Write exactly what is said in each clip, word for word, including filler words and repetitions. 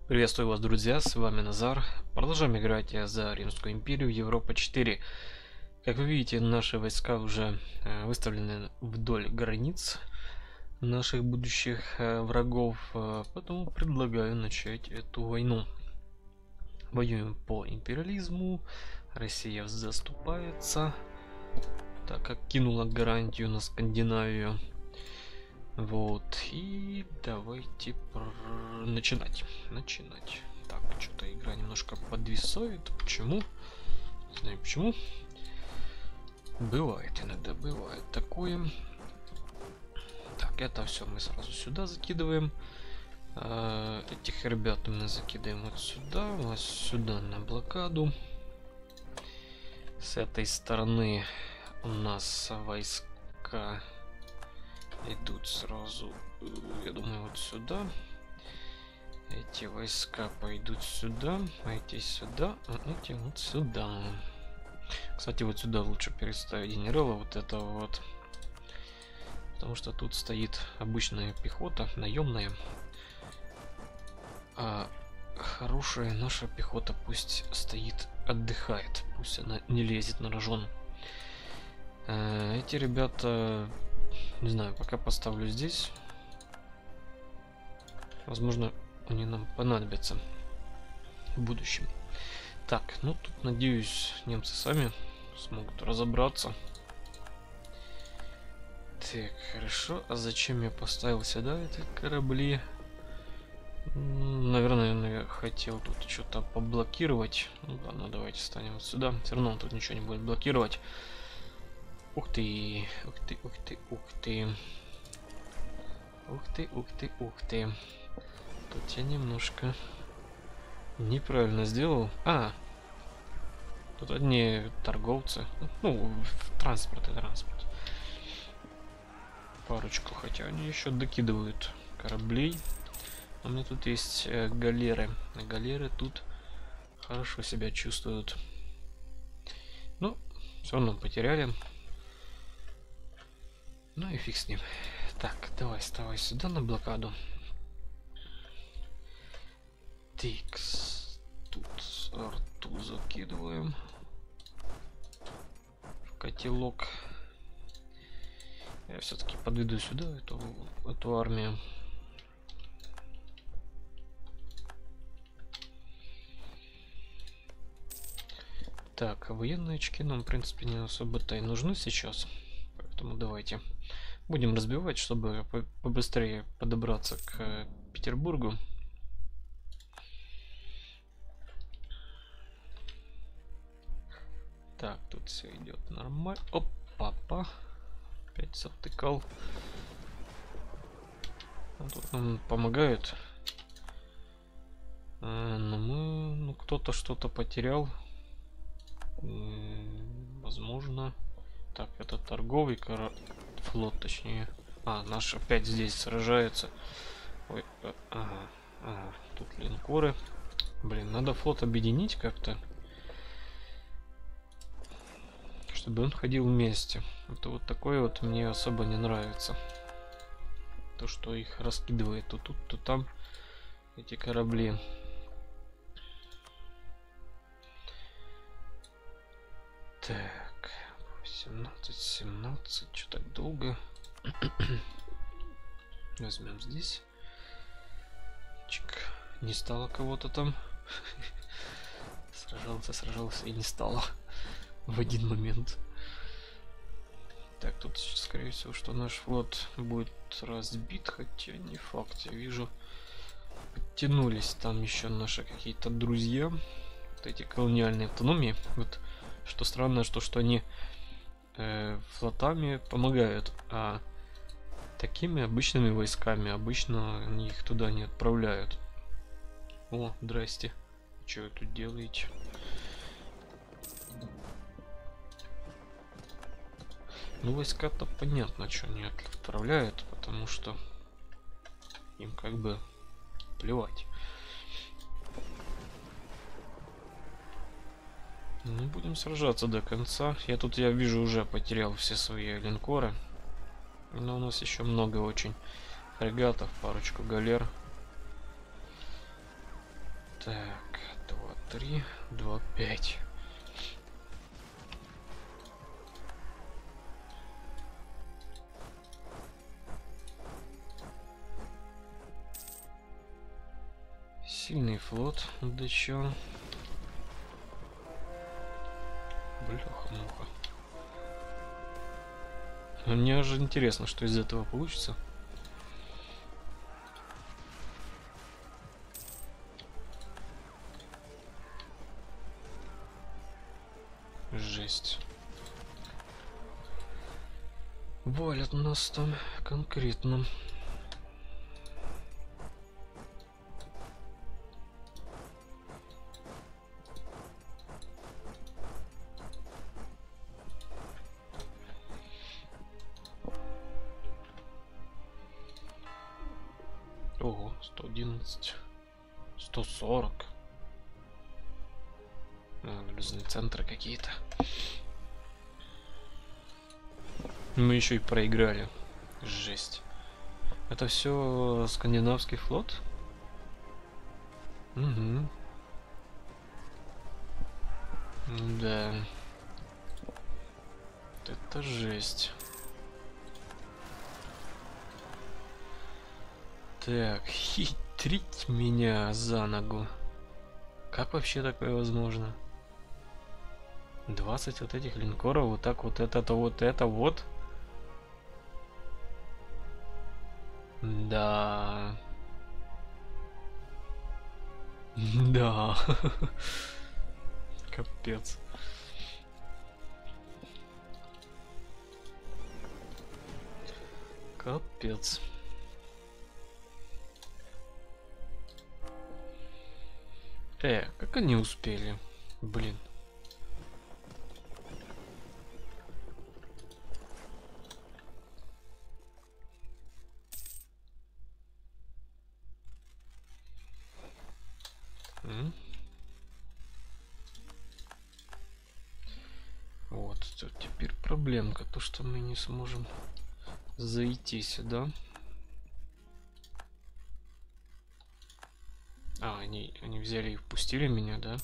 Приветствую вас, друзья, с вами Назар. Продолжаем играть за Римскую империю Европа четыре. Как вы видите, наши войска уже э, выставлены вдоль границ наших будущих э, врагов, э, поэтому предлагаю начать эту войну. Воюем по империализму, Россия заступается, так как кинула гарантию на Скандинавию. Вот, и давайте пр... начинать. Начинать. Так, что-то игра немножко подвисает. Почему? Не знаю почему. Бывает иногда, бывает такое. Так, это все мы сразу сюда закидываем. А, этих ребят мы закидываем вот сюда, вот сюда на блокаду. С этой стороны у нас войска идут сразу, я думаю, вот сюда. Эти войска пойдут сюда, а эти сюда, а эти вот сюда. Кстати, вот сюда лучше переставить генерала, вот этого вот. Потому что тут стоит обычная пехота, наемная. А хорошая наша пехота пусть стоит, отдыхает. Пусть она не лезет на рожон. А эти ребята... Не знаю, пока поставлю здесь. Возможно, они нам понадобятся в будущем. Так, ну тут, надеюсь, немцы сами смогут разобраться. Так, хорошо. А зачем я поставил сюда эти корабли? Наверное, я хотел тут что-то поблокировать. Ну ладно, давайте станем вот сюда. Все равно он тут ничего не будет блокировать. Ух ты, ух ты, ух ты, ух ты. Ух ты, ух ты, ух ты. Тут я немножко неправильно сделал. А, тут одни торговцы. Ну, транспорт и транспорт. Парочку, хотя они еще докидывают кораблей. У меня тут есть э, галеры. Галеры тут хорошо себя чувствуют. Ну, все равно потеряли. Ну и фиг с ним. Так, давай, вставай сюда на блокаду. Тикс. Тут арту закидываем. В котелок. Я все-таки подведу сюда эту, эту армию. Так, военные очки нам, в принципе, не особо-то и нужны сейчас. Поэтому давайте будем разбивать, чтобы побыстрее подобраться к Петербургу. Так, тут все идет нормально. Оп, папа. Опять затыкал. А тут нам помогают. А, но мы... Ну, кто-то что-то потерял. М-м, возможно... Так, это торговый корабль, флот, точнее. А, наш опять здесь сражается. Ой, а, ага, ага, тут линкоры. Блин, надо флот объединить как-то, чтобы он ходил вместе. Это вот такое вот мне особо не нравится. То, что их раскидывает то тут, то там эти корабли. Так. семнадцать, семнадцать, что так долго? Возьмем здесь. Чик. Не стало кого-то там. Сражался, сражался и не стало в один момент. Так, тут скорее всего, что наш флот будет разбит, хотя не факт. Я вижу, подтянулись там еще наши какие-то друзья. Вот эти колониальные автономии. Вот что странно, что, что они флотами помогают, а такими обычными войсками обычно они их туда не отправляют. О, здрасте. Что вы тут делаете? Ну, войска-то понятно, что они отправляют, потому что им как бы плевать. Ну, будем сражаться до конца. Я тут, я вижу, уже потерял все свои линкоры. Но у нас еще много очень фрегатов, парочку галер. Так, два, три, два, пять. Сильный флот, да чё? Бляха-муха. Мне же интересно, что из этого получится. Жесть. Валят нас там конкретно. Ого, сто одиннадцать. сто сорок. А, разные центры какие-то. Мы еще и проиграли. Жесть. Это все скандинавский флот? Угу. Да. Вот это жесть. Так, хитрить меня за ногу. Как вообще такое возможно? двадцать вот этих линкоров, вот так вот это-то, вот это вот. Да. Да. Капец. Капец. Э, как они успели? Блин. М? Вот, теперь проблемка, то что мы не сможем зайти сюда. А, они, они взяли и впустили меня, да?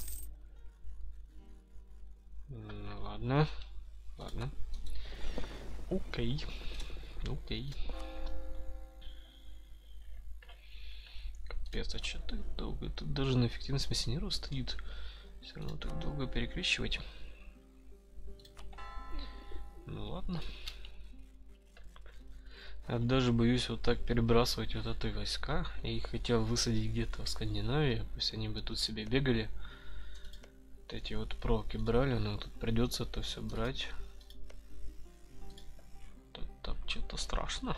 Ну ладно, ладно. Окей, окей. Капец, а что так долго? Тут даже на эффективность миссионеров стоит. Все равно так долго перекрещивать. Ну ладно. Я даже боюсь вот так перебрасывать вот эти войска. Я их хотел высадить где-то в Скандинавии. Пусть они бы тут себе бегали. Вот эти вот проки брали, но тут придется это все брать. Тут там что-то страшно.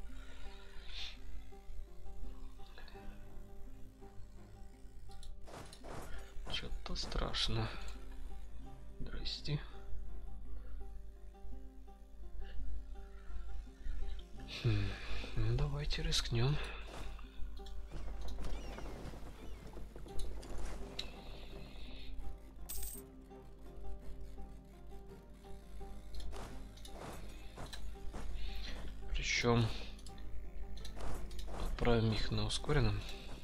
Что-то страшно. Здрасте. Хм. Ну, давайте рискнем. Причем отправим их на ускоренном.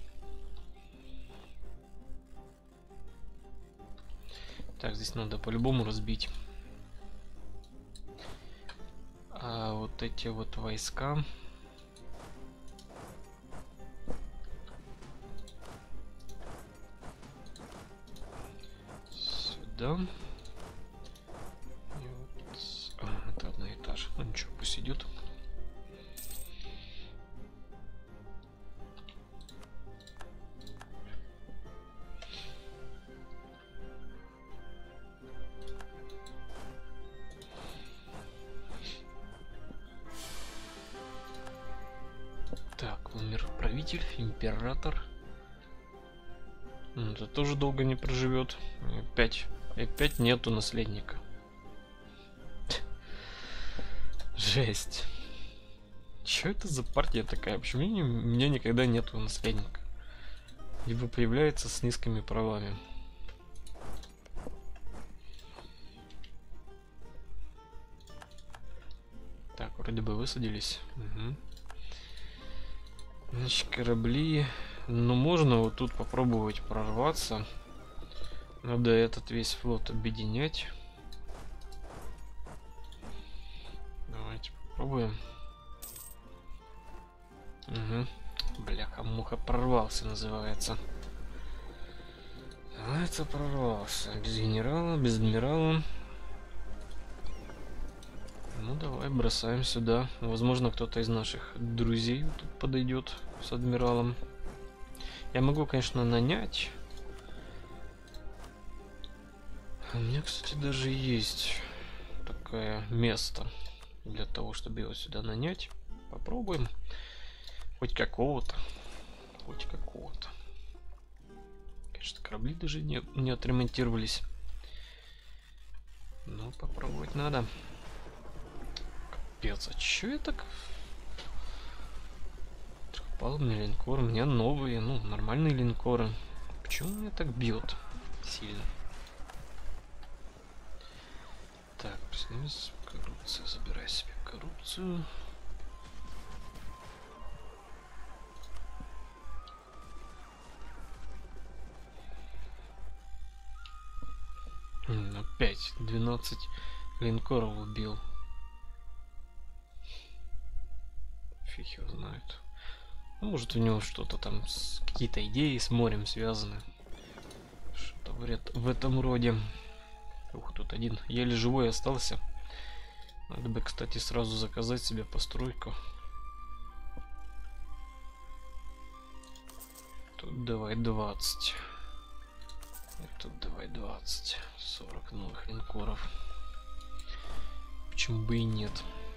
Так, здесь надо по-любому разбить. А вот эти вот войска. Сюда. И вот... А, это одноэтаж. Ну ничего, пусть идет. Так, умер правитель, император. Это тоже долго не проживет. И опять, и опять нету наследника. Жесть. Что это за партия такая? Почему у меня никогда нету наследника? Либо появляется с низкими правами. Так, вроде бы высадились. Угу. Значит, корабли Ну, можно вот тут попробовать прорваться. Надо этот весь флот объединять. Давайте попробуем. Угу. Бляха-муха, прорвался, называется. Это прорвался. Без генерала, без адмирала. Ну, давай бросаем сюда. Возможно, кто-то из наших друзей тут подойдет с адмиралом. Я могу, конечно, нанять. У меня, кстати, даже есть такое место для того, чтобы его сюда нанять. Попробуем. Хоть какого-то. Хоть какого-то. Конечно, корабли даже не, не отремонтировались. Но попробовать надо. Капец, а чё я так... Трехпалубный линкор. У меня новые, ну, нормальные линкоры. Почему меня так бьет сильно? Так, снизу коррупция. Забирай себе коррупцию. Опять двенадцать линкоров убил. Фиг его знает. Ну, может, у него что-то там, какие-то идеи с морем связаны. Что-то в, в этом роде. Ух, тут один еле живой остался. Надо бы, кстати, сразу заказать себе постройку. Тут давай двадцать. И тут давай двадцать. сорок новых линкоров. Почему бы и нет?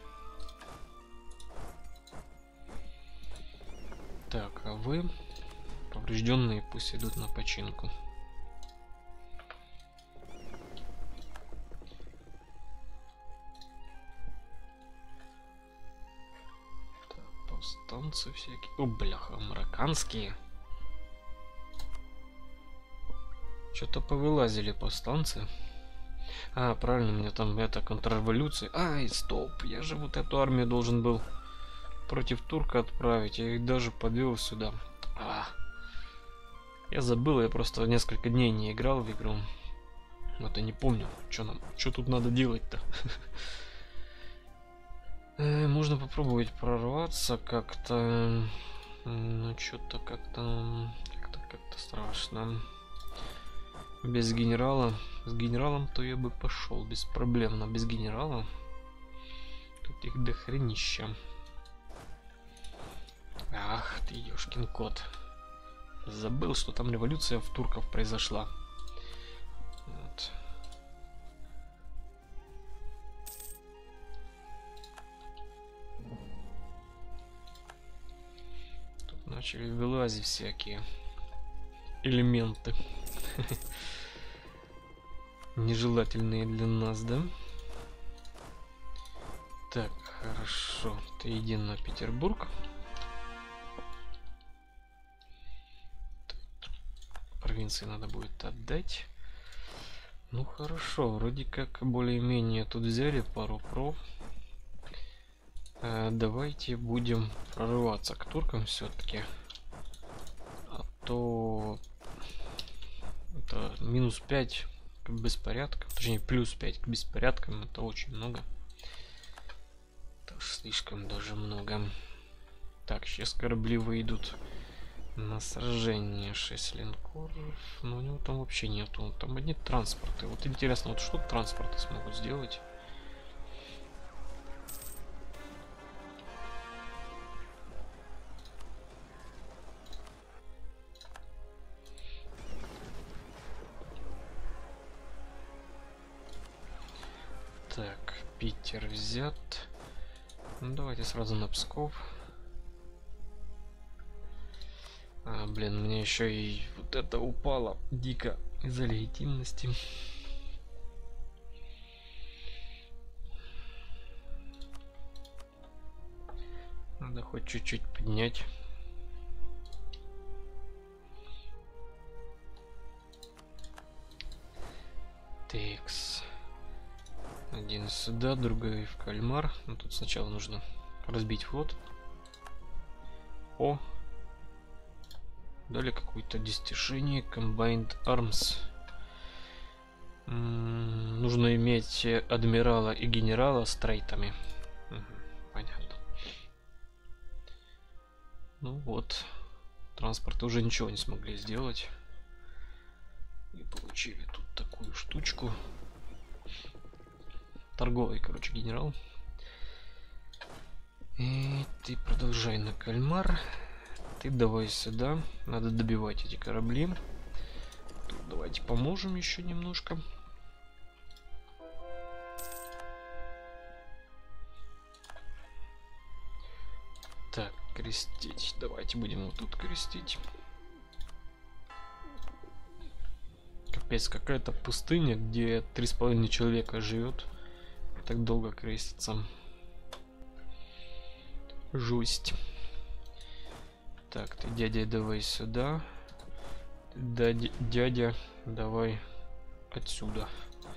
Так, а вы поврежденные пусть идут на починку. Так, повстанцы всякие. О, бляха, марокканские. Что-то повылазили повстанцы. А, правильно, у меня там это контрреволюция. Ай, стоп, я же вот эту армию должен был против турка отправить. Я их даже подвел сюда. А, я забыл, я просто несколько дней не играл в игру. Вот я не помню, что нам, что тут надо делать-то. Можно попробовать прорваться как-то. Ну, что-то как-то, как-то, как-то страшно. Без генерала. С генералом то я бы пошел без проблем, но без генерала тут их дохренища. Ах ты, ёшкин кот. Забыл, что там революция в турков произошла. Вот. Тут начали вылазить всякие элементы. Нежелательные для нас, да? Так, хорошо. Ты иди на Петербург. Провинции надо будет отдать. Ну хорошо, вроде как более-менее тут взяли пару пров. А, давайте будем прорываться к туркам все-таки. А то это минус пять к беспорядкам, точнее плюс пять к беспорядкам, это очень много. Это уж слишком даже много. Так, сейчас корабли выйдут на сражение. шесть линкоров, но у него там вообще нету, там одни транспорты. Вот интересно, вот что транспорты смогут сделать. Так, Питер взят. Ну, давайте сразу на Псков. А, блин, мне еще и вот это упало дико из-за легитимности. Надо хоть чуть-чуть поднять. Текс. Один сюда, другой в Кальмар. Но тут сначала нужно разбить флот. О! Дали какое-то достижение. Combined Arms. М-м, нужно иметь адмирала и генерала с трейтами. Угу, понятно. Ну вот. Транспорт уже ничего не смогли сделать. И получили тут такую штучку. Торговый, короче, генерал. И ты продолжай на кальмар. Ты давай сюда. Надо добивать эти корабли. Тут давайте поможем еще немножко. Так, крестить. Давайте будем вот тут крестить. Капец, какая-то пустыня, где три с половиной человека живет. Так долго крестится. Жесть. Так, ты, дядя, давай сюда. Дядя, дядя давай отсюда.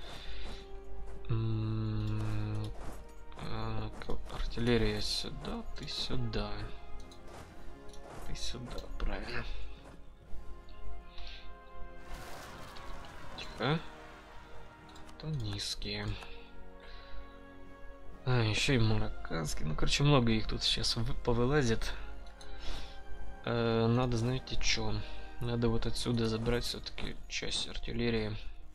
М-м-м, а, артиллерия сюда, ты сюда. Ты сюда, правильно. Тихо. То низкие. А, еще и марокканский. Ну, короче, много их тут сейчас повылазит. Э, надо, знаете, что? Надо вот отсюда забрать все-таки часть артиллерии.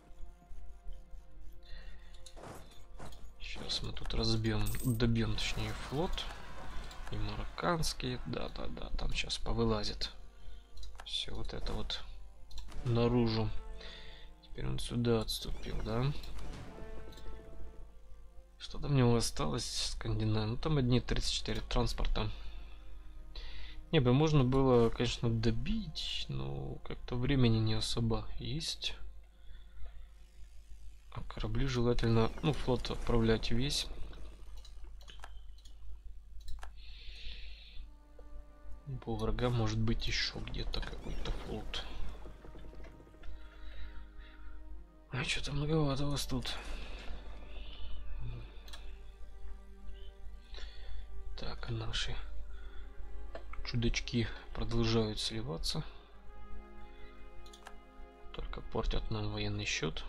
Сейчас мы тут разбьем, добьем, точнее, флот. И марокканские. Да-да-да, там сейчас повылазит. Все вот это вот наружу. Теперь он сюда отступил, да? Что там у него осталось? Скандинавия. Ну там одни тридцать четыре транспорта. Не бы можно было, конечно, добить, но как-то времени не особо есть. А корабли желательно, ну, флот отправлять весь. По врагам может быть еще где-то какой-то флот. А что-то многовато вас тут. Так, наши чудачки продолжают сливаться. Только портят нам военный счет.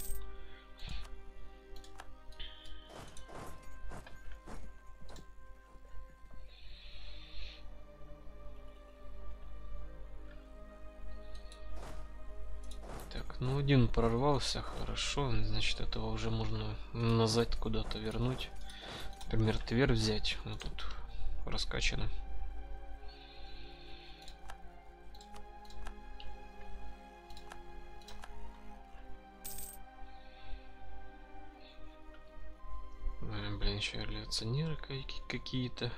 Так, ну один прорвался, хорошо. Значит, этого уже можно назад куда-то вернуть. Например, Тверь взять. Вот тут раскачано. Блин, еще революционеры какие-то.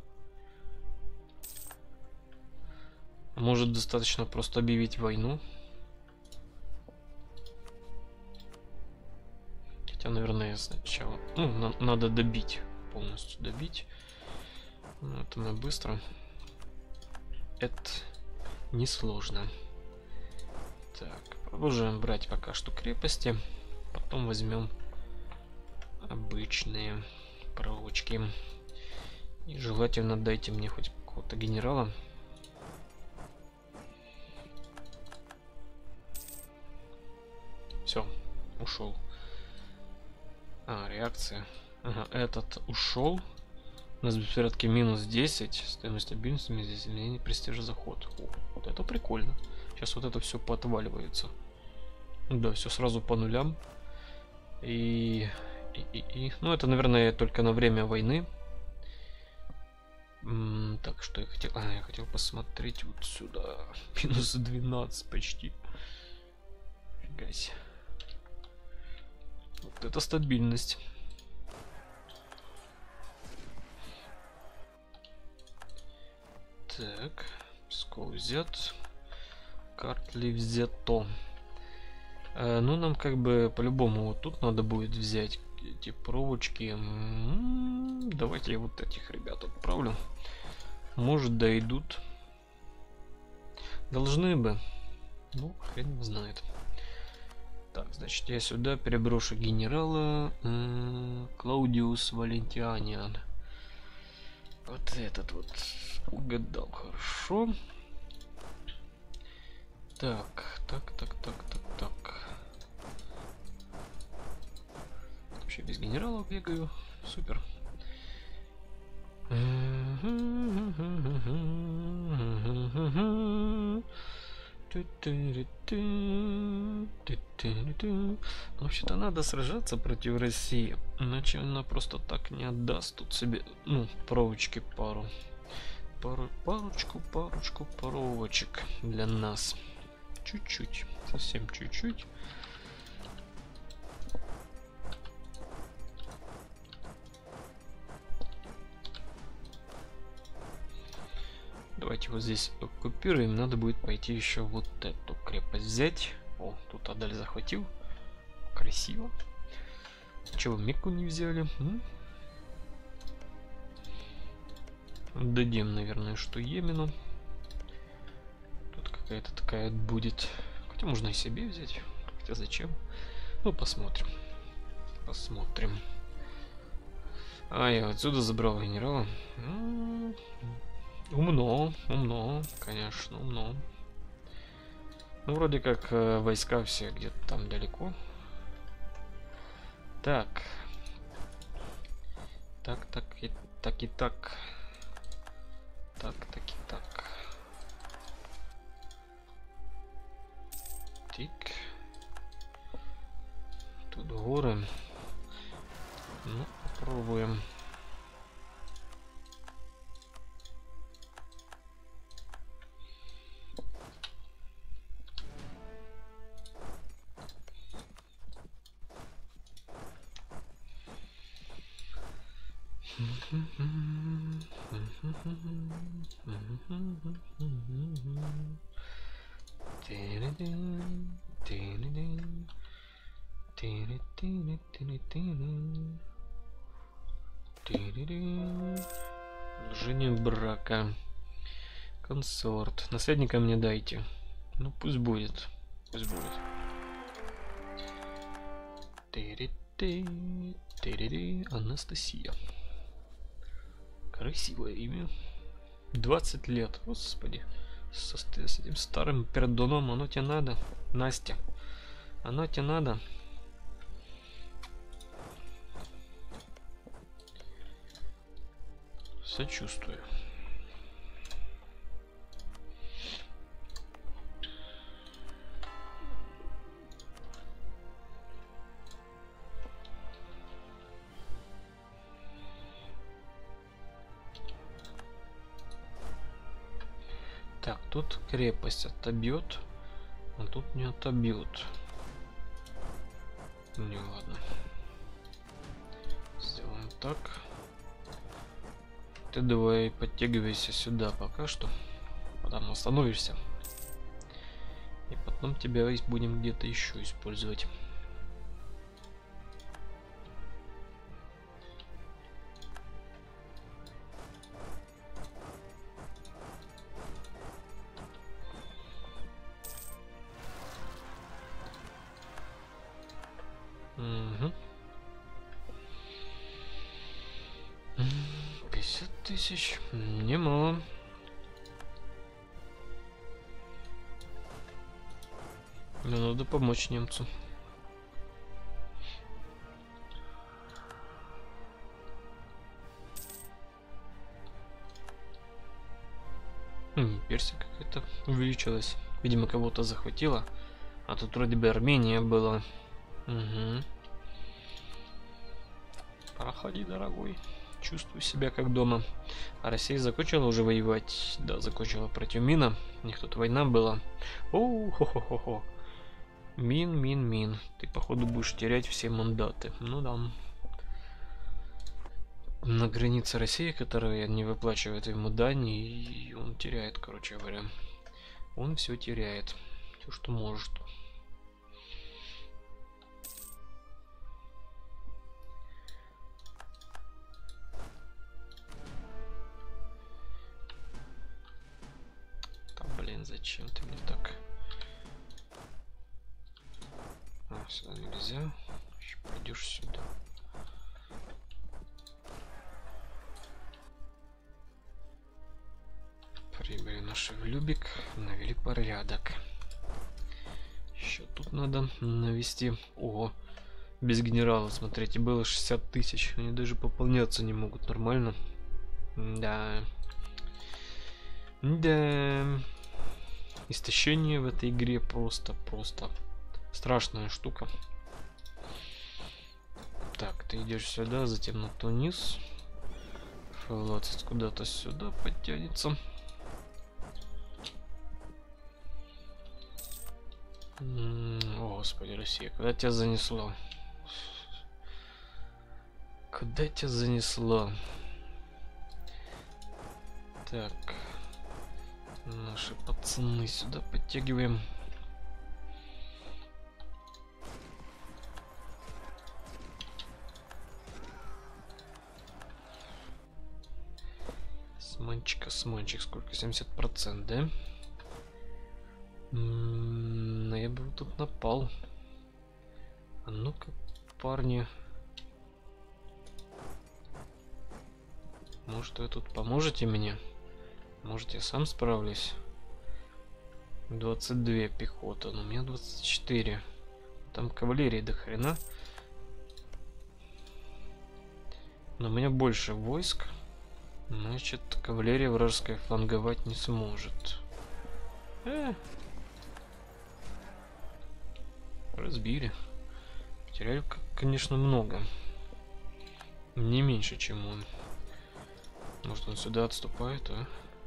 Может, достаточно просто объявить войну. Хотя, наверное, сначала... Ну, на надо добить. Полностью добить. Это мы быстро. Это несложно. Так, продолжаем брать пока что крепости. Потом возьмем обычные проволочки. И желательно дайте мне хоть какого-то генерала. Все, ушел. А, реакция. Ага, этот ушел. У нас в беспорядке минус десять. Стоимость стабильности, изменение, престиж, заход. О, вот это прикольно. Сейчас вот это все поотваливается. Да, все сразу по нулям. И, и, и, и... Ну, это, наверное, только на время войны. М-м, так, что я хотел... А, я хотел посмотреть вот сюда. Минус двенадцать почти. Фига себе. Вот это стабильность. Так, Псков взят. Картли взято. Э, ну, нам как бы по-любому вот тут надо будет взять эти проволочки. М-м-м, давайте я вот этих ребят отправлю. Может, дойдут. Должны бы. Ну, хрен знает. Так, значит, я сюда переброшу генерала э, Клаудиус Валентианиан. Вот этот вот угадал хорошо. Так, так, так, так, так, так. Вообще без генералов бегаю. Супер. Вообще-то надо сражаться против России, иначе она просто так не отдаст тут себе, ну, проволочки пару. Пару, парочку, парочку паровочек для нас. Чуть-чуть, совсем чуть-чуть. Давайте вот здесь оккупируем. Надо будет пойти еще вот эту крепость взять. О, тут Адаль захватил. Красиво. Чего Мекку не взяли? М? Дадим, наверное, что Йемену. Тут какая-то такая будет. Хотя можно и себе взять. Хотя зачем? Ну, посмотрим. Посмотрим. А, я отсюда забрал генерала. М-м-м. Умно, умно, конечно, умно. Ну, вроде как э, войска все где-то там далеко. Так. Так, так и так и так. Так, так и так. Тик. Тут горы. Ну, попробуем. Предложение брака. Консорт. Наследника мне дайте. Ну пусть будет. Пусть будет. Анастасия. Красивое имя. двадцать лет. Господи. Со, с этим старым пердоном. Оно тебе надо. Настя. Оно тебе надо. Сочувствую. Так, тут крепость отобьет, а тут не отобьет. Не, ладно. Сделаем так. Ты давай подтягивайся сюда пока что. Потом остановишься. И потом тебя будем где-то еще использовать. Угу. пятьдесят тысяч. Немало. Но надо помочь немцу. М, Персия какая-то увеличилась. Видимо, кого-то захватила. А тут вроде бы Армения была. Угу. Проходи, дорогой. Чувствую себя как дома. А Россия закончила уже воевать. Да, закончила против Мина. У них тут война была. О, хо-хо-хо-хо. Мин, мин, мин. Ты, походу, будешь терять все мандаты. Ну да. На границе России, которая не выплачивает ему дань, и он теряет, короче говоря. Он все теряет. Все, что может. Блин, зачем ты мне так? А, сюда нельзя. Еще пойдешь сюда. Прибыли наши в Любек, навели порядок. тут надо навести. Ого, без генерала, смотрите, было шестьдесят тысяч. Они даже пополняться не могут нормально. Да. Да. Истощение в этой игре просто-просто страшная штука. Так, ты идешь сюда, затем на Тунис. эф двадцать куда-то сюда подтянется. О, господи, Россия, куда тебя занесло? Куда тебя занесло? Так, наши пацаны сюда подтягиваем. Сманчика, сманчик, сколько? семьдесят процентов, да? М-м, я бы тут напал. А ну-ка, парни. Может, вы тут поможете мне? Может, я сам справлюсь? двадцать две пехота, но у меня двадцать четыре. Там кавалерии до хрена. Но у меня больше войск. Значит, кавалерия вражеская фланговать не сможет. Э. Разбили. Потеряли, конечно, много. Не меньше, чем он. Может, он сюда отступает, а?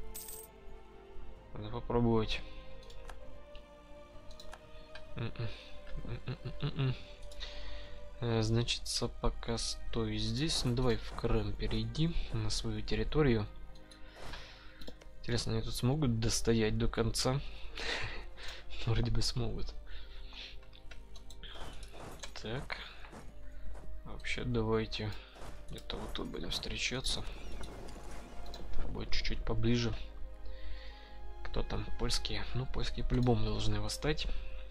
Надо попробовать. Значит, пока стой здесь. Ну, давай в Крым перейди на свою территорию. Интересно, они тут смогут достоять до конца? Вроде бы смогут. Так. Вообще, давайте где-то вот тут будем встречаться. Будет чуть-чуть поближе. Кто там? Польские. Ну, польские по-любому должны восстать.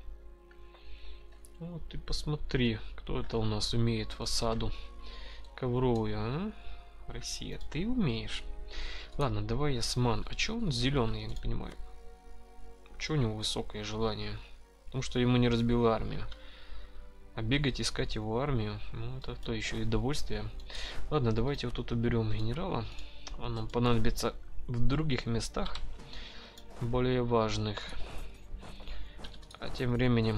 Вот ты посмотри, кто это у нас умеет фасаду ковровую, а? Россия, ты умеешь? Ладно, давай Осман. А чё он зеленый, я не понимаю. Чё у него высокое желание? Потому что ему не разбила армию. А бегать, искать его армию, ну это то еще и удовольствие. Ладно, давайте вот тут уберем генерала. Он нам понадобится в других местах, более важных. А тем временем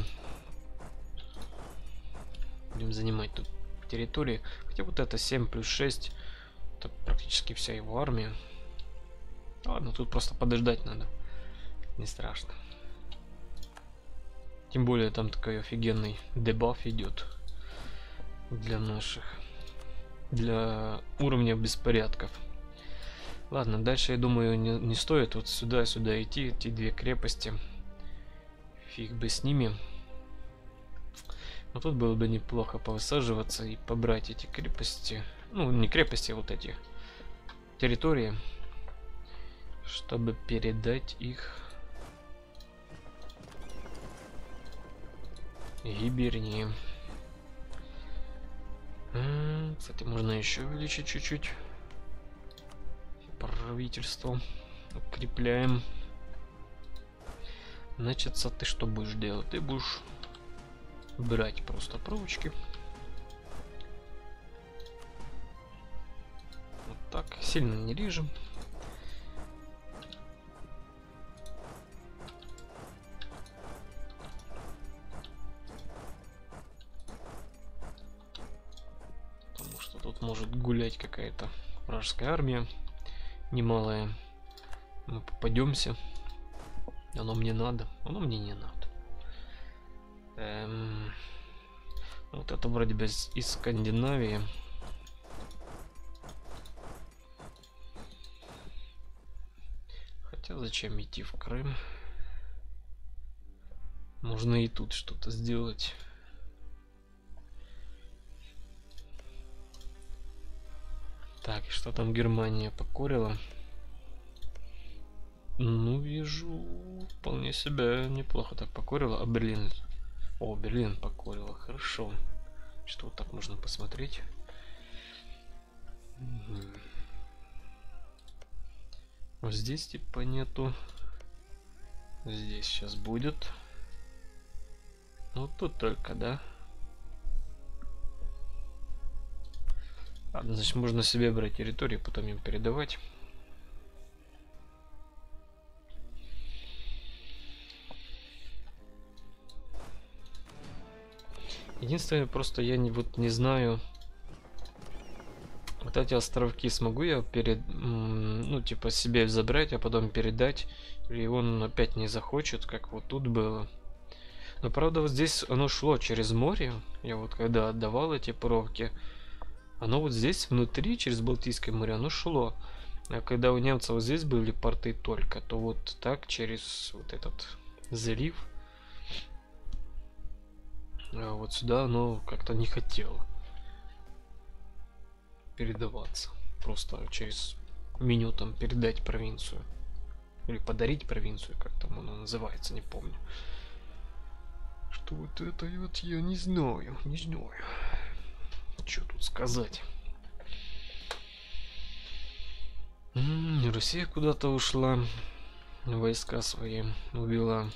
будем занимать тут территории. Хотя вот это семь плюс шесть, это практически вся его армия. Ладно, тут просто подождать надо. Не страшно. Тем более там такой офигенный дебаф идет для наших, для уровня беспорядков. Ладно, дальше, я думаю, не, не стоит вот сюда-сюда идти, эти две крепости. Фиг бы с ними. Но тут было бы неплохо повысаживаться и побрать эти крепости. Ну, не крепости, а вот эти территории, чтобы передать их Гибернии. Кстати, можно еще увеличить чуть-чуть. Правительство укрепляем. Значит, ты что будешь делать? Ты будешь брать просто проволочки. Вот так. Сильно не режем. Потому что тут может гулять какая-то вражеская армия немалая. Мы попадемся. Оно мне надо, оно мне не надо. Эм, вот это вроде бы из, из Скандинавии. Хотя зачем идти в Крым? Можно и тут что-то сделать. Так, что там Германия покорила? Ну, вижу, вполне себя неплохо так покорила. А Берлин? О, Берлин покорила, хорошо. Что вот так можно посмотреть? Угу. Вот здесь типа нету. Здесь сейчас будет. Ну тут только, да? Ладно, значит, можно себе брать территорию, потом им передавать. Единственное, просто я не, вот не знаю, вот эти островки смогу я перед, ну, типа, себе забрать, а потом передать, или он опять не захочет, как вот тут было. Но правда, вот здесь оно шло через море. Я вот когда отдавал эти провки, оно вот здесь внутри, через Балтийское море, оно шло. А когда у немцев вот здесь были порты только, то вот так через вот этот залив, а вот сюда оно как-то не хотело передаваться. Просто через меню там передать провинцию. Или подарить провинцию, как там оно называется, не помню. Что вот это вот я не знаю, не знаю. Что тут сказать? М-м, Россия куда-то ушла. Войска свои увела.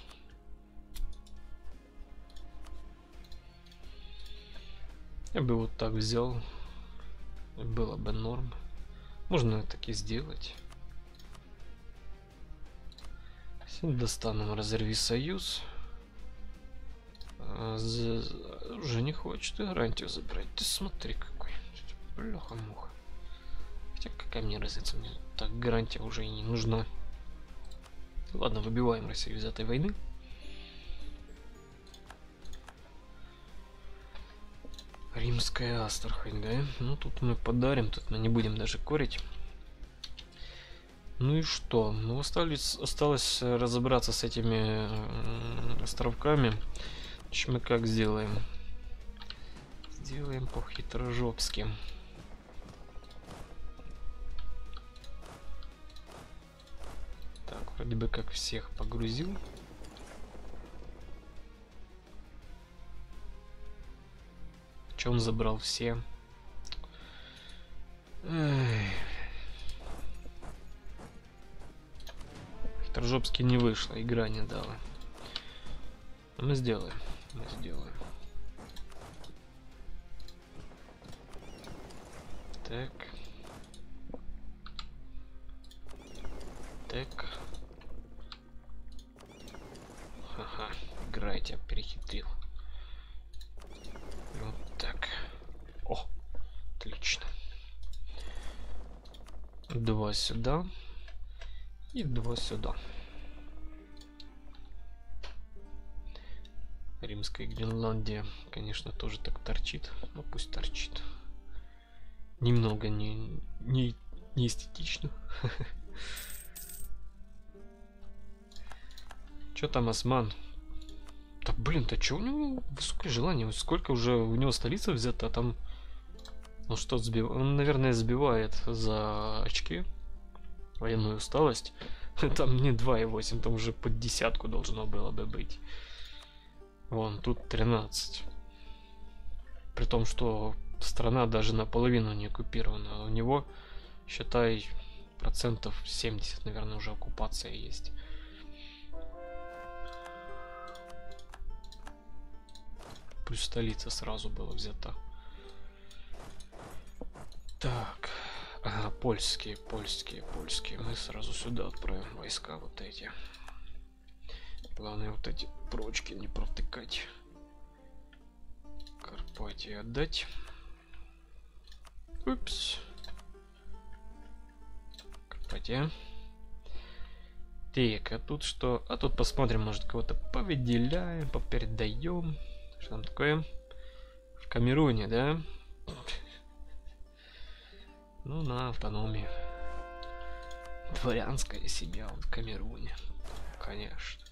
Я бы вот так взял. Было бы норм. Можно таки сделать. С Индостаном разорви союз. А, за... Уже не хочет и гарантию забрать. Ты смотри какой. Бляха-муха. Хотя какая мне разница, мне так гарантия уже и не нужна. Ладно, выбиваем Россию из этой войны. Римская Астрахань, да? Ну тут мы подарим, тут мы не будем даже корить. Ну и что? Ну остались, осталось разобраться с этими островками. Значит, мы как сделаем? Сделаем по-хитрожопски. Так, вроде бы как всех погрузил. Че он забрал все? Эх. Хитрожопски не вышло, игра не дала. Но мы сделаем, мы сделаем. Так. Так. Ха-ха, игра я тебя перехитрил. Вот так. О, отлично. Два сюда. И два сюда. Римская Гренландия, конечно, тоже так торчит. Ну пусть торчит. Немного не, не, не эстетично. Чё там Осман? Да блин, то чё у него высокое желание? Сколько уже у него столица взята, а там... Ну что, сбив... он, наверное, сбивает за очки. Военную усталость. Там не два и восемь, там уже под десятку должно было бы быть. Вон, тут тринадцать. При том, что страна даже наполовину не оккупирована. У него, считай, процентов семьдесят, наверное, уже оккупация есть. Плюс столица сразу была взята. Так. Ага, польские, польские, польские. Мы сразу сюда отправим войска вот эти. Главное вот эти прочки не протыкать. Карпатии отдать. Упс. Карпатия. Так, а тут что? А тут посмотрим, может кого-то повыделяем, попередаем. Что там такое? В Камеруне, да? Ну, на автономии. Дворянская семья в Камеруне. Конечно.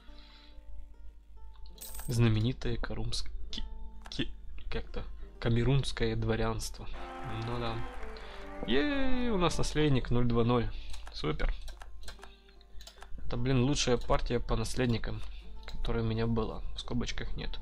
Знаменитое карумское... Как-то... Камерунское дворянство. Ну да. Ей, у нас наследник ноль два ноль. Супер. Это, блин, лучшая партия по наследникам, которая у меня была. В скобочках нет.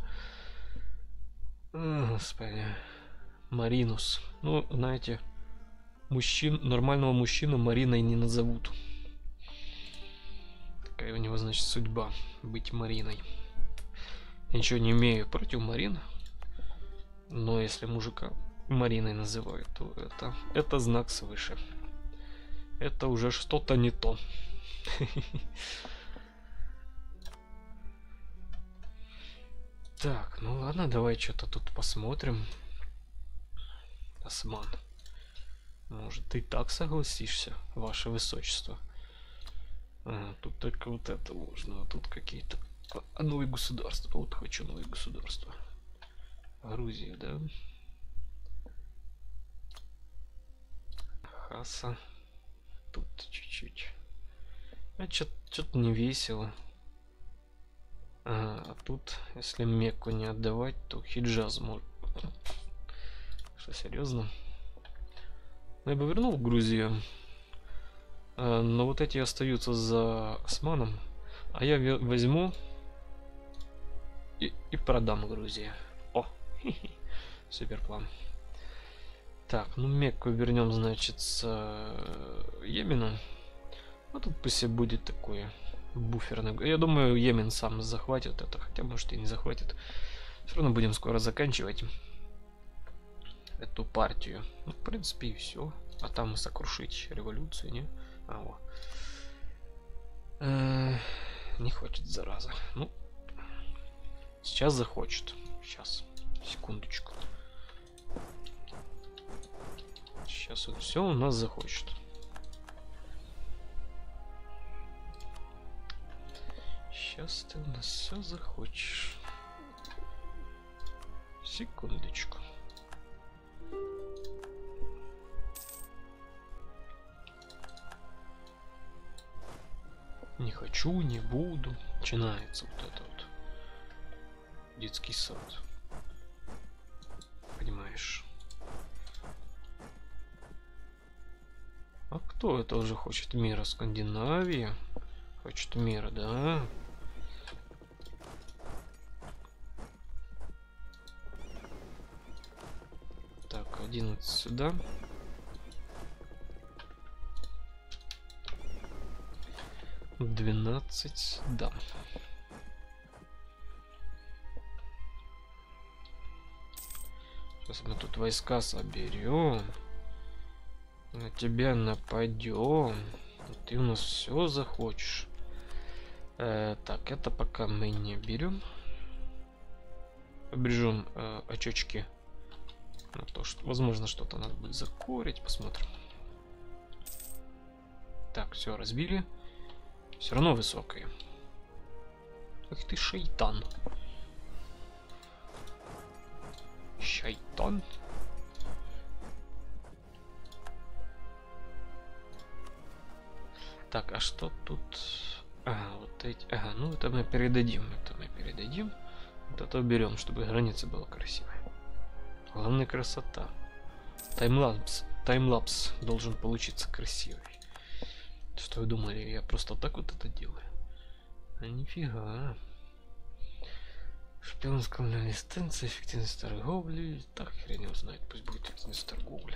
О, господи. Маринус. Ну, знаете, мужчин, нормального мужчину Мариной не назовут. Такая у него, значит, судьба. Быть Мариной. Я ничего не имею против Марин, но если мужика Мариной называют, то это, это знак свыше. Это уже что-то не то. Так, ну ладно, давай что-то тут посмотрим. Осман. Может, ты так согласишься, ваше высочество? А, тут только вот это можно, а тут какие-то... А, новые государства. Вот хочу новые государства. Грузия, да? Хаса. Тут чуть-чуть. А что-то не весело. А, а тут, если Мекку не отдавать, то Хиджаз может. Что, серьезно? Ну, я бы вернул Грузию. А, но вот эти остаются за Османом. А я возьму и, и продам Грузию. О, супер план. Так, ну Мекку вернем, значит, с э, Йеменом. А тут пусть и будет такое буферное. Я думаю, Йемен сам захватит это, хотя может и не захватит. Все равно будем скоро заканчивать эту партию. Ну, в принципе, и все. А там сокрушить революцию, не? А, вот. Э -э не хочет, зараза. Ну, сейчас захочет. Сейчас, секундочку. Сейчас он все у нас захочет. Сейчас ты у нас все захочешь. Секундочку. Не хочу, не буду. Начинается вот это вот. Детский сад. Понимаешь? А кто это уже хочет мира? Скандинавия? Хочет мира, да? Так, одиннадцать сюда. двенадцать, да. Сейчас мы тут войска соберем. На тебя нападем. Ты у нас все захочешь. Э, так, это пока мы не берем. Обрежем э, очечки. На то, что, возможно, что-то надо будет закурить. Посмотрим. Так, все, разбили. Все равно высокая. Ах ты шайтан. Шайтан. Так, а что тут? Ага, вот эти. Ага, ну это мы передадим. Это мы передадим. Вот это уберем, чтобы граница была красивая. Главное, красота. Таймлапс. Таймлапс должен получиться красивый. Что вы думали, я просто так вот это делаю? А нифига. Шпионская листанция, эффективность торговли. Так, хрен его знает, пусть будет эффективность торговли.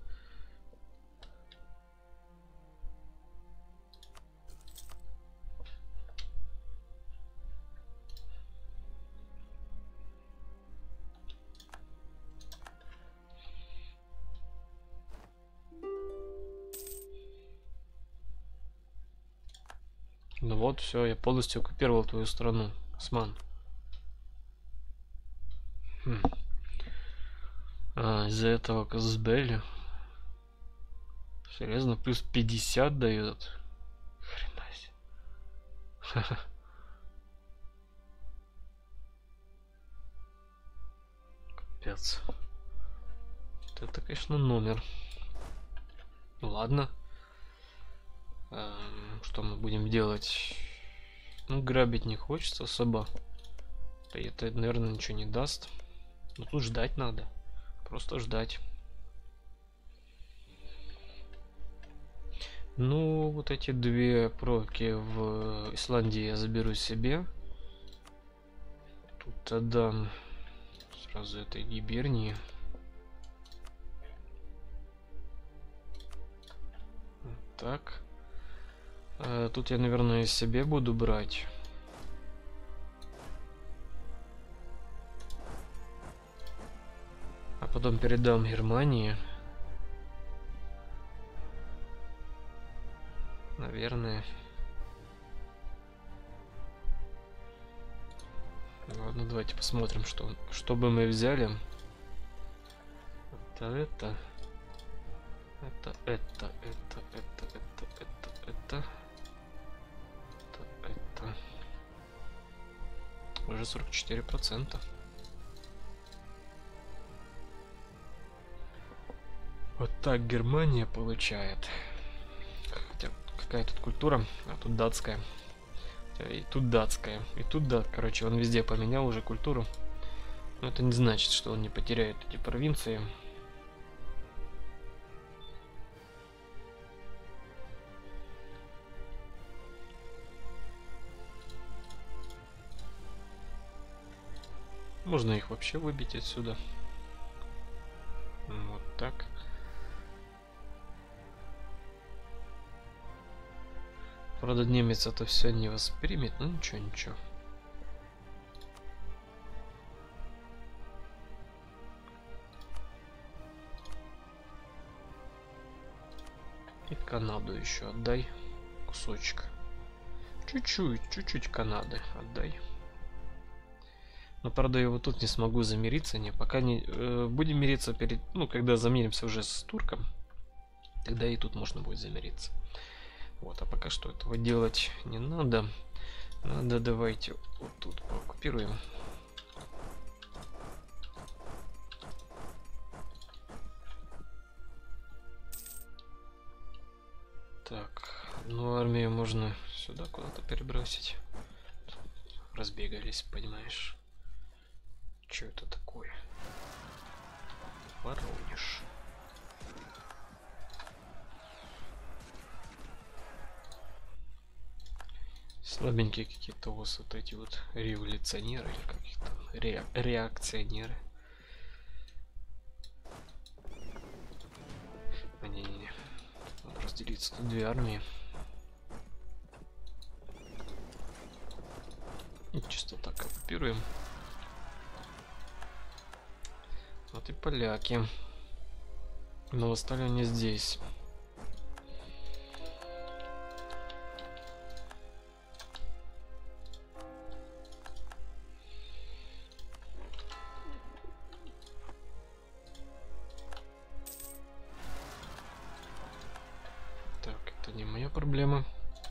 Ну вот, все, я полностью оккупировал твою страну, Осман. Хм. А, из-за этого Казбеля. Серьезно, плюс пятьдесят дает. Хрена себе. Капец. Это, конечно, номер. Ладно. Что мы будем делать? Ну, грабить не хочется особо. Это, наверное, ничего не даст. Но тут ждать надо. Просто ждать. Ну, вот эти две провки в Исландии я заберу себе. Тут отдам сразу этой гибернии. Так. А, тут я, наверное, себе буду брать. потом передам Германии. Наверное. Ладно, давайте посмотрим, что, что бы мы взяли. Это это. Это, это, это, это, это, это, это. Это, это. Уже сорок четыре процента. Вот так Германия получает. Хотя какая тут культура? А тут датская. И тут датская. И тут да. Короче, он везде поменял уже культуру. Но это не значит, что он не потеряет эти провинции. Можно их вообще выбить отсюда. Вот так. Правда, немец это все не воспримет, но ничего, ничего. И Канаду еще отдай кусочек. Чуть-чуть, чуть-чуть Канады отдай. Но правда, я вот тут не смогу замириться, не, пока не э, будем мириться перед, ну, когда замиримся уже с турком, тогда и тут можно будет замириться. Вот, а пока что этого делать не надо. Надо, давайте вот тут пооккупируем. Так, ну армию можно сюда куда-то перебросить. Разбегались, понимаешь. Что это такое? Воронеж. Слабенькие какие-то у вас вот эти вот революционеры, или как их там, ре реакционеры. А не-не-не. Надо разделиться тут две армии. И чисто так оккупируем. Вот и поляки. Но восстали они здесь. Так, это не моя проблема.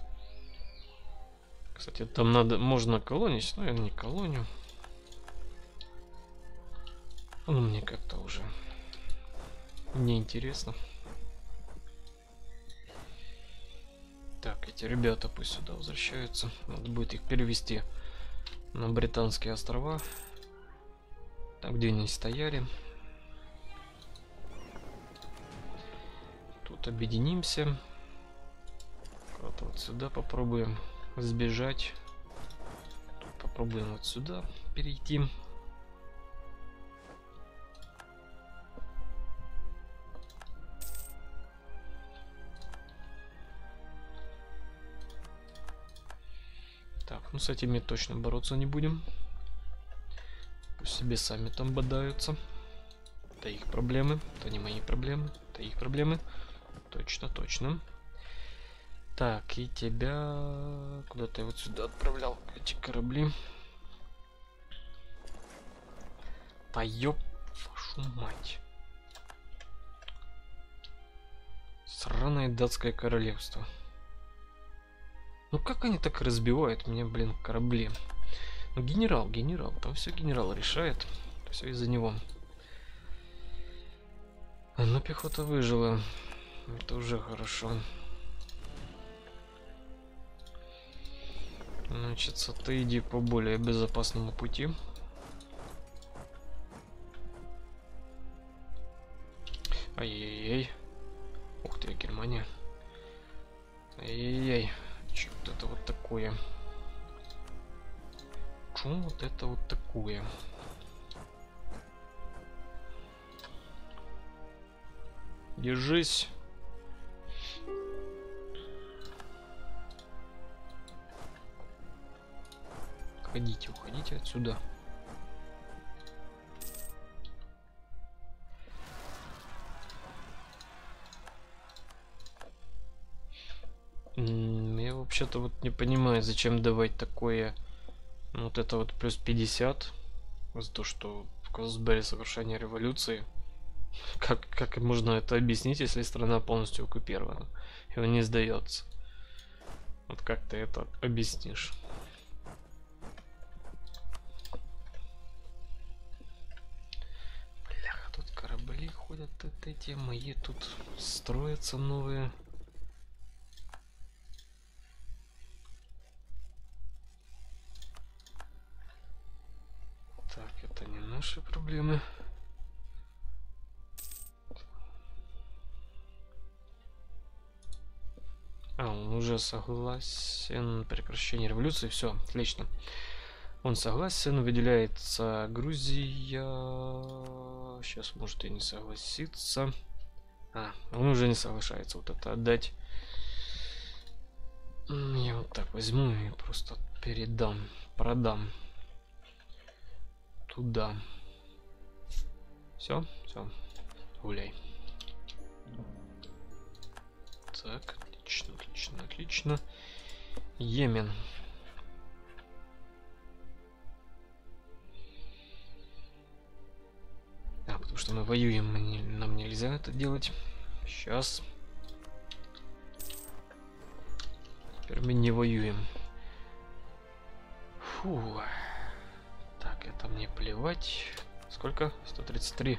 Кстати, там надо, можно колонить, но я не колонию. Ну, мне как-то уже неинтересно. Так, эти ребята пусть сюда возвращаются. Надо будет их перевести на Британские острова. Там, где они стояли. Тут объединимся. Куда-то вот сюда попробуем сбежать. Тут попробуем вот сюда перейти. Так, ну с этими точно бороться не будем. Пусть себе сами там бодаются. Это их проблемы, это не мои проблемы, это их проблемы. Точно, точно. Так, и тебя куда-то я вот сюда отправлял эти корабли. Да ёб вашу мать. Сраное датское королевство. Ну как они так разбивают меня, блин, корабли? Ну генерал, генерал, там все генерал решает. Все из-за него. Но пехота выжила. Это уже хорошо. Значит, ты иди по более безопасному пути. Ай-яй-яй. Ух ты, Германия. Ай-яй-яй. Что вот это вот такое? Что вот это вот такое? Держись. Уходите, уходите отсюда. М, Я вообще-то вот не понимаю, зачем давать такое, вот это вот плюс пятьдесят за то, что в Казбере совершение революции. Как, как можно это объяснить, если страна полностью оккупирована и он не сдается? Вот как ты это объяснишь? Бляха, тут корабли ходят, вот эти мои тут строятся новые. Так, это не наши проблемы. А, он уже согласен. Прекращение революции. Все, отлично. Он согласен. Выделяется Грузия. Сейчас может и не согласиться. А, он уже не соглашается. Вот это отдать. Я вот так возьму и просто передам. Продам. Туда. Все, все. Гуляй. Так, отлично, отлично, отлично. Йемен. А, потому что мы воюем, мы не, нам нельзя это делать. Сейчас. Теперь мы не воюем. Фу. Так, это мне плевать. Сколько? сто тридцать три.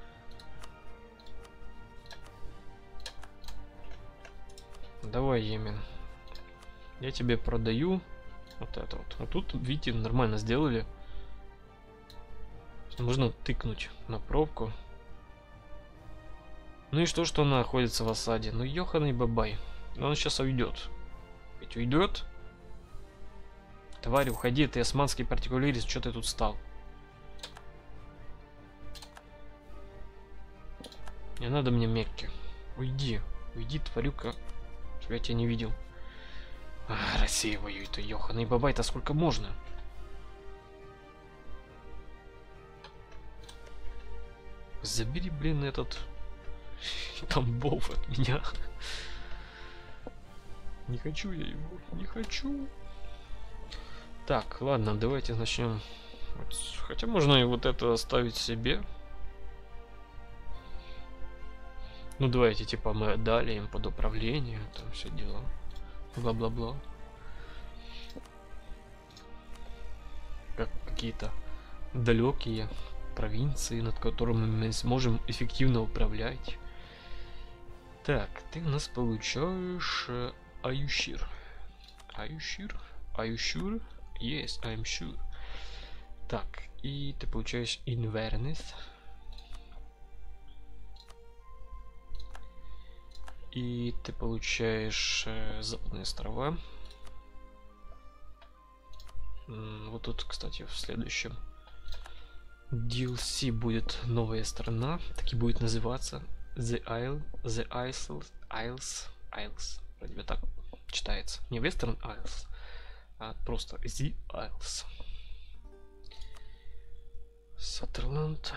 Давай, Йемен. Я тебе продаю вот это вот. Вот тут, видите, нормально сделали. Можно тыкнуть на пробку. Ну и что, что она находится в осаде? Ну, ёханый бабай. Но он сейчас уйдет. Ведь уйдет? Тварь, уходи, ты османский партикулирист, что ты тут стал? Не надо мне Мекки. Уйди, уйди, тварюка. Чтоб я тебя не видел. А, Россия воюет, ёханый бабай-то сколько можно? Забери, блин, этот Тамбов от меня. Не хочу я его, не хочу. Так, ладно, давайте начнем. Хотя можно и вот это оставить себе. Ну давайте, типа, мы отдали им под управление, там все дела. Бла-бла-бла. Как какие-то далекие провинции, над которыми мы сможем эффективно управлять. Так, ты у нас получаешь Are you sure? Are you sure? Are you sure? Yes, I'm sure. Так, и ты получаешь Inverness. И ты получаешь э, Западные острова. М, вот тут, кстати, в следующем ди эл си будет новая страна. Так и будет называться. The Isle. The Isles. Isles. Isles. Вроде бы так читается. Не Western Isles, а просто The Isles. Сатерланд.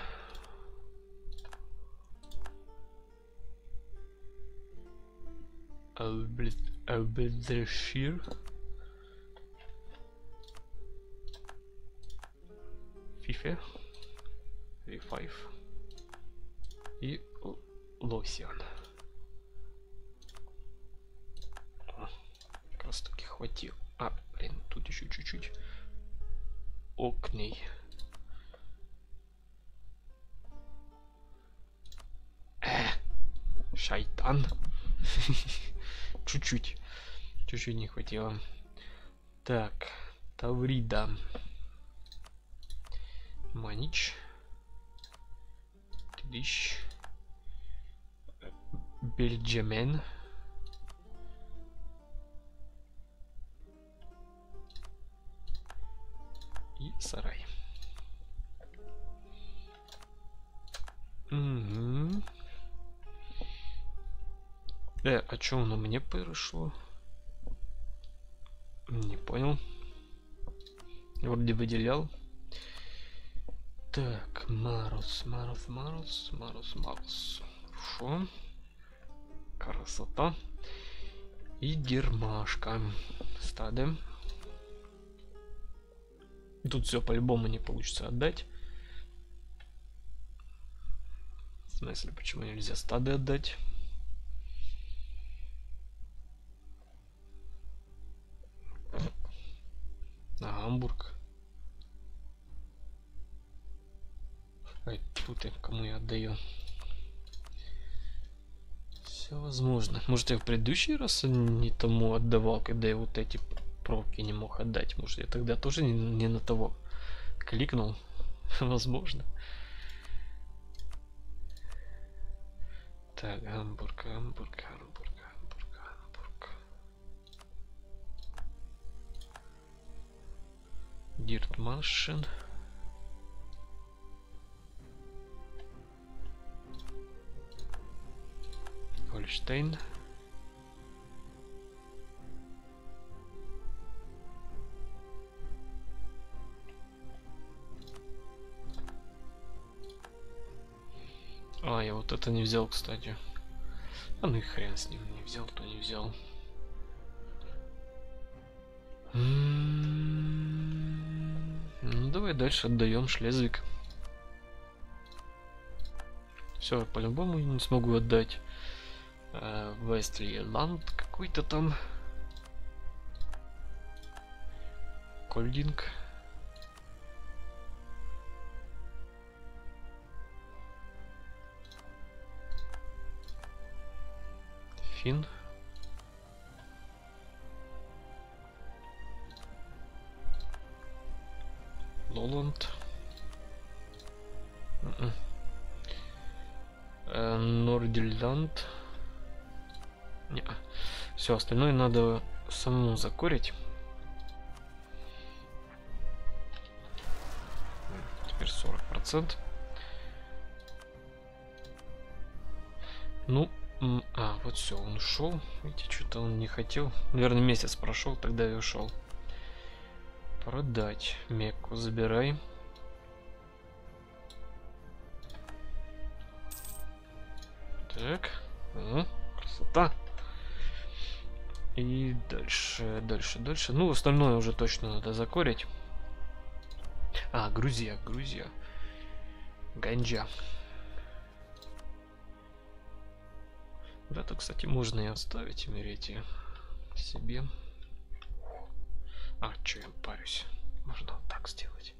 Абельдершир. Фифе. ви пять. И Лосиан. Как раз таки хватил. А, блин, тут еще чуть-чуть. Окней. Э, шайтан. Чуть-чуть. Чуть-чуть не хватило. Так, Таврида. Манич. Клищ. Бельджамен. И сарай. Угу. Э, а чё оно мне пришло? Не понял. Вроде выделял. Так, Марус, Марус, Марус, Марус, Марус. Хорошо. Красота. И Гермашка. Стады. Тут все по-любому не получится отдать. В смысле, почему нельзя стады отдать? На Гамбург. Ай, тут я кому я отдаю? Все возможно. Может, я в предыдущий раз не тому отдавал, когда я вот эти пробки не мог отдать. Может, я тогда тоже не, не на того кликнул. Возможно. Так, Гамбург, Гамбург, Гамбург, Гамбург, Гамбург. Диртмашин. Гольштейн. А, я вот это не взял, кстати. А ну и хрен с ним, не взял, то не взял. Ну давай дальше отдаем Шлезвиг. Все, по-любому не смогу отдать. Вестлиланд какой-то там. Кольдинг. Фин. Лоланд. Нордерланд. Не, все остальное надо самому закорить. Теперь сорок процентов. Ну, а, вот все, он ушел. Видите, что-то он не хотел. Наверное, месяц прошел, тогда и ушел. Продать. Мекку забирай. Так. О, красота. И дальше, дальше, дальше. Ну, остальное уже точно надо закорить. А, Грузия, Грузия. Ганджа. Вот это, кстати, можно и оставить, Эмирети себе. А, что я парюсь? Можно вот так сделать.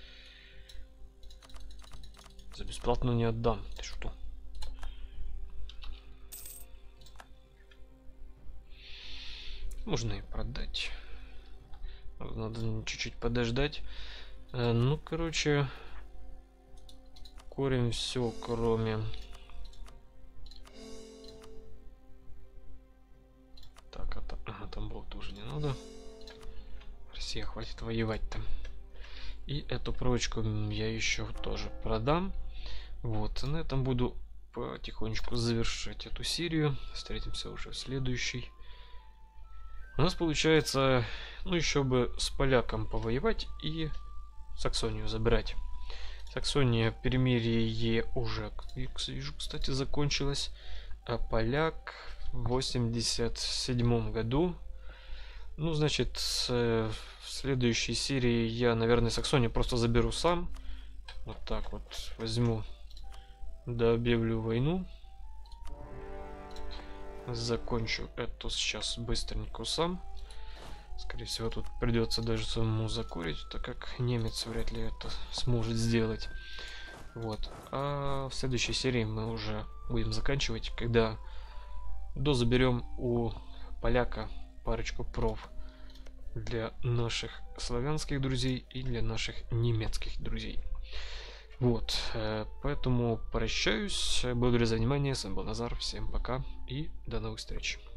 За бесплатно не отдам. Ты что? Можно и продать. Надо чуть-чуть подождать. А, ну, короче, корим все, кроме... Так, это... Ага, там блок тоже не надо. Россия, хватит воевать там. И эту проволочку я еще тоже продам. Вот, на этом буду потихонечку завершать эту серию. Встретимся уже в следующей. У нас получается, ну, еще бы с поляком повоевать и Саксонию забирать. Саксония, перемирие уже, вижу, кстати, закончилось. А поляк в восемьдесят седьмом году. Ну, значит, в следующей серии я, наверное, Саксонию просто заберу сам. Вот так вот возьму, да объявлю войну. Закончу это сейчас быстренько сам. Скорее всего, тут придется даже самому закурить, так как немец вряд ли это сможет сделать. Вот. А в следующей серии мы уже будем заканчивать, когда дозаберем у поляка парочку пров для наших славянских друзей и для наших немецких друзей. Вот, поэтому прощаюсь. Благодарю за внимание. С вами был Назар. Всем пока и до новых встреч.